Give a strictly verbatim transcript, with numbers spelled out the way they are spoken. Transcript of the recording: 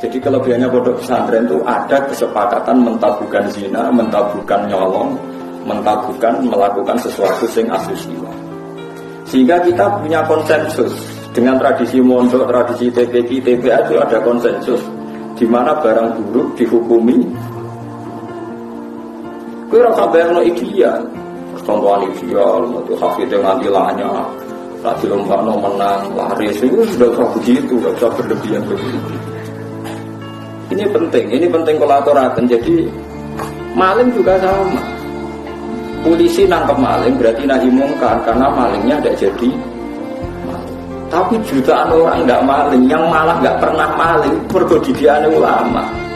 Jadi kelebihannya pondok pesantren itu ada kesepakatan mentabukan zina, mentabukan nyolong, mentabukan melakukan sesuatu sing asusila. Sehingga kita punya konsensus dengan tradisi mondok, tradisi T P Q, T P A itu ada konsensus di mana barang buruk dihukumi. Kira sampai no ideal, contohan ideal, untuk hafidh yang nanti lahnya, tak dilomba no menang, laris itu sudah usah begitu, tidak usah berlebihan begitu. Ini penting, ini penting kolaborasi. Jadi maling juga sama. Polisi nangkep maling berarti nahi mungkar karena malingnya tidak jadi maling. Tapi jutaan orang tidak maling, yang malah nggak pernah maling, pergodidiannya ulama.